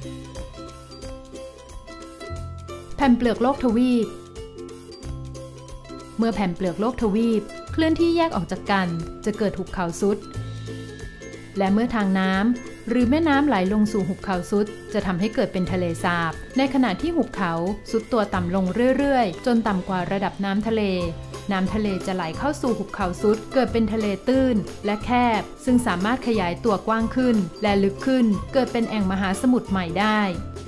แผ่นเปลือกโลกทวีปเมื่อแผ่นเปลือกโลกทวีปเคลื่อนที่แยกออกจากกันจะเกิดหุบเขาซุดและเมื่อทางน้ำหรือแม่น้ำไหลลงสู่หุบเขาซุดจะทำให้เกิดเป็นทะเลสาบในขณะที่หุบเขาซุดตัวต่ำลงเรื่อยๆจนต่ำกว่าระดับน้ำทะเลจะไหลเข้าสู่หุบเขาซุดเกิดเป็นทะเลตื้นและแคบซึ่งสามารถขยายตัวกว้างขึ้นและลึกขึ้นเกิดเป็นแอ่งมหาสมุทรใหม่ได้